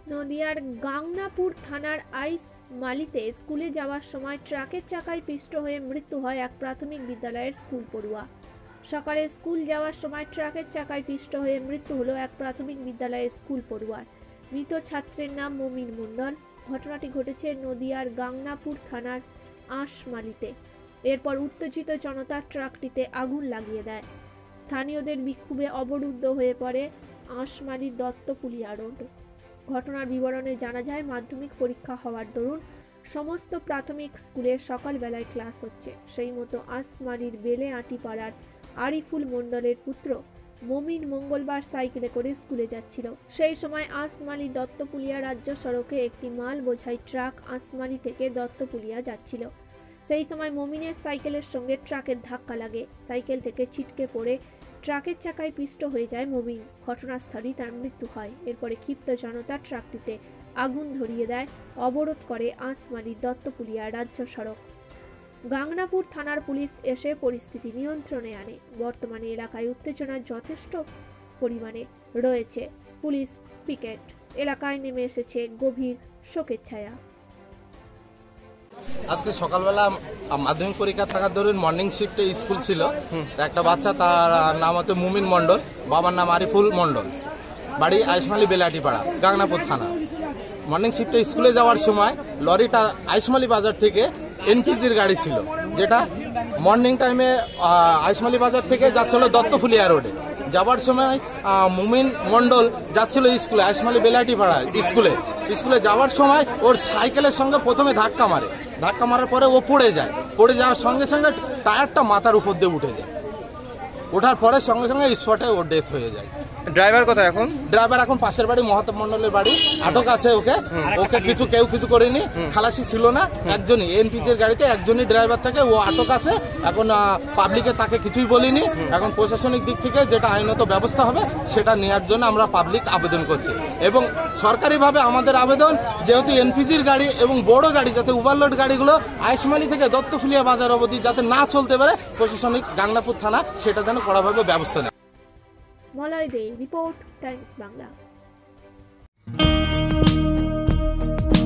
নদিয়ার গাংনাপুর থানার আইস মালিতে স্কুলে যাওয়ার সময় ট্রাকের চাকায় পিষ্ট হয়ে মৃত্যু হয় এক প্রাথমিক বিদ্যালয়ের স্কুল পড়ুয়া। সকালে স্কুল যাওয়ার সময় ট্রাকের চাকায় পিষ্ট হয়ে মৃত্যু হলো এক প্রাথমিক বিদ্যালয়ের স্কুল পড়ুয়ার। মৃত ছাত্রের নাম মমিন মণ্ডল। ঘটনাটি ঘটেছে নদিয়ার গাংনাপুর থানার আঁশমালিতে। এরপর উত্তেজিত জনতা ট্রাকটিতে আগুন লাগিয়ে দেয়। স্থানীয়দের বিক্ষোভে অবরুদ্ধ হয়ে পড়ে আঁশমালি দত্তপুলিয়া রোড। ঘটনার বিবরণে জানা যায়, মাধ্যমিক পরীক্ষা হওয়ার দরুন সমস্ত প্রাথমিক স্কুলে সকালবেলায় ক্লাস হচ্ছে। সেই মতো আঁশমালির বেলে আটি পাড়ার আরিফুল মণ্ডলের পুত্র মমিন মঙ্গলবার সাইকেলে করে স্কুলে যাচ্ছিল। সেই সময় আঁশমালি দত্তপুলিয়া রাজ্য সড়কে একটি মাল বোঝাই ট্রাক আঁশমালি থেকে দত্তপুলিয়া যাচ্ছিল। সেই সময় মমিনের সাইকেলের সঙ্গে ট্রাকের ধাক্কা লাগে। সাইকেল থেকে ছিটকে পড়ে ট্রাকের চাকায় পিষ্ট হয়ে যায় মমিন। ঘটনাস্থলেই তার মৃত্যু হয়। এরপরে ক্ষিপ্ত জনতা ট্রাকটিতে আগুন ধরিয়ে দেয়, অবরোধ করে আঁশমালি দত্তপুলিয়া রাজ্য সড়ক। গাংনাপুর থানার পুলিশ এসে পরিস্থিতি নিয়ন্ত্রণে আনে। বর্তমানে এলাকায় উত্তেজনা যথেষ্ট পরিমাণে রয়েছে। Police picket. এলাকায় নেমে এসেছে গভীর শোকের ছায়া। আজকে সকালবেলা মাধ্যমিক পরীক্ষা থাকার দরুন মর্নিং শিফটে স্কুল ছিল। একটা বাচ্চা, তার নাম হচ্ছে মুমিন মণ্ডল, বাবার নাম আরিফুল মণ্ডল, বাড়ি আইসমালি বেলাটিপাড়া, গাংনাপুর থানা। মর্নিং শিফটে স্কুলে যাওয়ার সময় লরিটা আইসমালি বাজার থেকে এনপিজির গাড়ি ছিল, যেটা মর্নিং টাইমে আইসমালি বাজার থেকে যাচ্ছিল দত্তফুলিয়া রোডে। যাবার সময় মুমিন মণ্ডল যাচ্ছিল স্কুলে, আইসমালি বেলাটিপাড়া স্কুলে যাওয়ার সময় ওর সাইকেলের সঙ্গে প্রথমে ধাক্কা মারার পরে ও পড়ে যাওয়ার সঙ্গে সঙ্গে টায়ারটা মাথার উপর দিয়ে উঠে যায়। ওঠার পরে সঙ্গে সঙ্গে স্পটে ওর ডেথ হয়ে যায়। ড্রাইভার কোথায় এখন? ড্রাইভার এখন পাশের বাড়ি মহাত্মা মণ্ডলের বাড়ি, আটক আছে। ওকে কেউ কিছু করেনি, খালাসি ছিল না, একজনই এনপিজির গাড়িতে একজনই ড্রাইভার থাকে, ও আটক আছে। এখন পাবলিকে তাকে কিছুই বলিনি। এখন প্রশাসনিক দিক থেকে যেটা আইনত ব্যবস্থা হবে সেটা নেওয়ার জন্য আমরা পাবলিক আবেদন করছি। এবং সরকারিভাবে আমাদের আবেদন, যেহেতু এনপিজির গাড়ি এবং বড় গাড়ি, যাতে ওভারলোড গাড়িগুলো আইসমালি থেকে দত্তফুলিয়া বাজার অবধি যাতে না চলতে পারে, প্রশাসনিক গাংনাপুর থানা সেটা যেন কড়াভাবে ব্যবস্থা নেয়। Malay Dey, report, times Bangla.